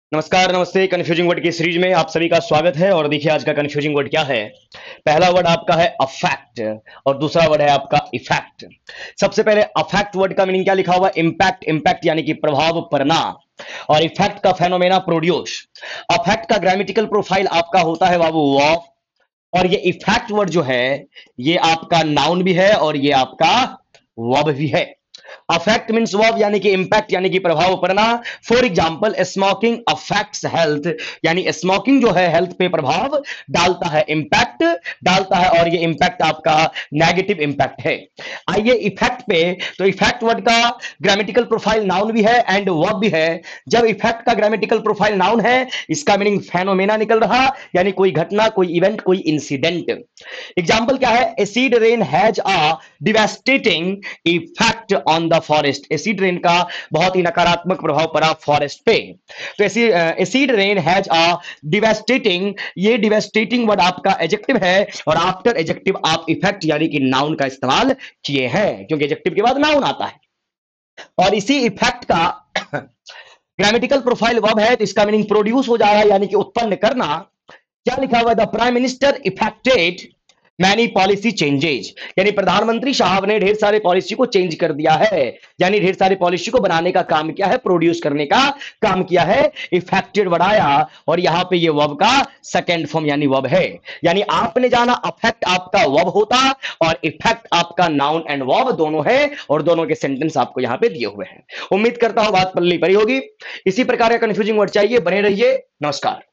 नमस्कार, नमस्ते। Confusing word की सीरीज में आप सभी का स्वागत है। और देखिए आज का कन्फ्यूजिंग वर्ड क्या है। पहला वर्ड आपका है अफेक्ट और दूसरा वर्ड है आपका इफेक्ट। सबसे पहले अफेक्ट वर्ड का मीनिंग क्या लिखा हुआ है। इम्पैक्ट, इम्पैक्ट यानी कि प्रभाव पड़ना, और इफेक्ट का फेनोमेना प्रोड्यूस। अफेक्ट का ग्रामेटिकल प्रोफाइल आपका होता है बाबू वर्ब, और ये इफेक्ट वर्ड जो है ये आपका नाउन भी है और ये आपका वर्ब भी है। अफेक्ट मीन्स वर्ब यानी कि इंपैक्ट यानी कि प्रभाव पड़ना। For example smoking affects health, यानी स्मोकिंग जो है हेल्थ पे प्रभाव डालता है, इंपैक्ट डालता है, और ये इंपैक्ट आपका नेगेटिव इंपैक्ट है। आइए इफेक्ट पे। तो इफेक्ट वर्ड का ग्रामेटिकल प्रोफाइल नाउन भी है एंड वर्ब भी है। जब इफेक्ट का ग्रामेटिकल प्रोफाइल नाउन है, इसका मीनिंग फेनोमेना निकल रहा, यानी कोई घटना, कोई इवेंट, कोई इंसिडेंट। एग्जाम्पल क्या है। Acid rain has a devastating effect on the forest. Acid rain का बहुत ही नकारात्मक प्रभाव पड़ा फॉरेस्ट पे। तो acid rain has a devastating, ये डिवास्टेटिंग वर्ड आपका एडजेक्टिव है, और आफ्टर एडजेक्टिव आप इफेक्ट यानी कि नाउन का इस्तेमाल किए हैं, क्योंकि एडजेक्टिव के बाद नाउन आता है। और इसी इफेक्ट का ग्रामेटिकल प्रोफाइल वर्ब है, तो इसका मीनिंग प्रोड्यूस हो जाएगा, यानी कि उत्पन्न करना। क्या लिखा हुआ है। The prime minister effected many policy changes, यानी प्रधानमंत्री साहब ने ढेर सारे पॉलिसी को चेंज कर दिया है, यानी ढेर सारे पॉलिसी को बनाने का काम किया है, प्रोड्यूस करने का काम किया है। इफेक्टेड बढ़ाया, और यहां पे ये वर्ब का सेकंड फॉर्म यानी वर्ब है। यानी आपने जाना अफेक्ट आपका वर्ब होता, और इफेक्ट आपका नाउन एंड वर्ब दोनों है, और दोनों के सेंटेंस आपको यहां पे दिए हुए हैं। उम्मीद करता हूं बात पल्ली पड़ी होगी। इसी प्रकार का कंफ्यूजिंग वर्ड चाहिए, बने रहिए। नमस्कार।